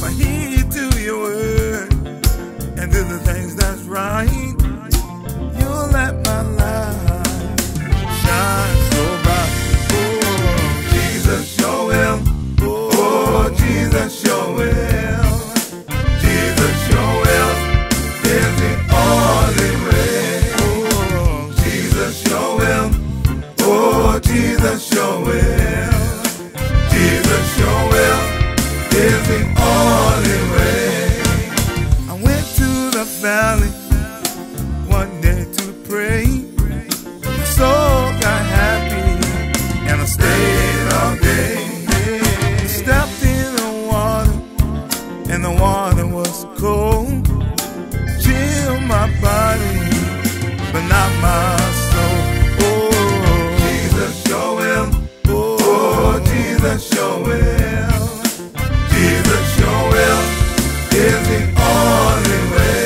my heed to your word and do the things that's right, you'll let my light shine so bright. Oh, Jesus, your will. Oh, Jesus, your will. Jesus, your will is the only way. Oh, Jesus, your will. Oh, Jesus, your will. Jesus, your will is the only way. I went to the valley one day to pray. My soul got happy and I stayed all day. Stepped in the water and the water was cold. Chilled my body but not my soul. Oh, Jesus, your will. Oh, Jesus, your will. Jesus, your will is the only way.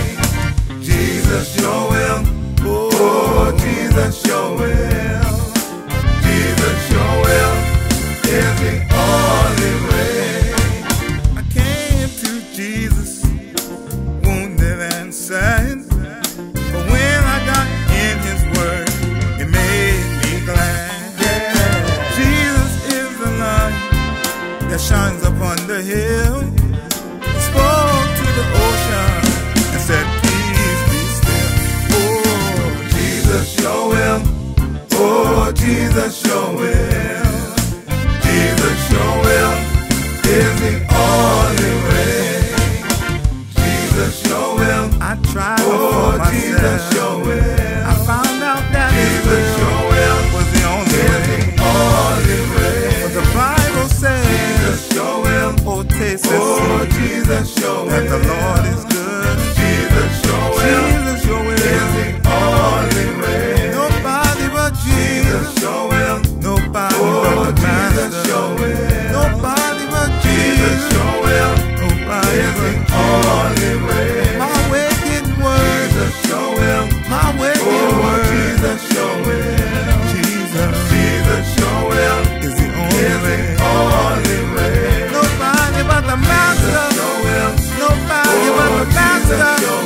Jesus, your will. Oh, Jesus, your will. Jesus, your will is the only way. I came to Jesus, wounded and sad, but when I got in his word, it made me glad. Jesus is the light that shines upon the hill. He spoke to the ocean and said, peace be still. Oh, Jesus, your will. Oh, Jesus, your will. Jesus, your will is the only way. Jesus, your will. I tried for myself. Jesus, your will. I found out that Jesus, your will was the only way. But the Bible says, Jesus, your will. Oh, taste and see. Jesus, your will. That the Lord is good. Jesus, your will. Jesus, your will is the only way. Nobody but Jesus, your will. Nobody but the Master. Nobody but Jesus, your will. Nobody but the only way. My wicked word, Jesus, your will. My wicked word, Jesus, your will. Jesus, Jesus, your will is the only way. Nobody but the Master. Nobody but the Master.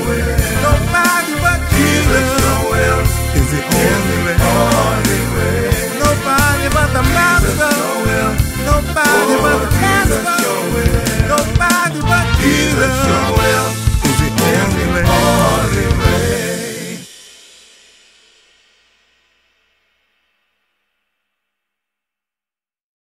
Nobody but Jesus is the only way. Nobody but the Master. Nobody but the Master. Nobody but Jesus.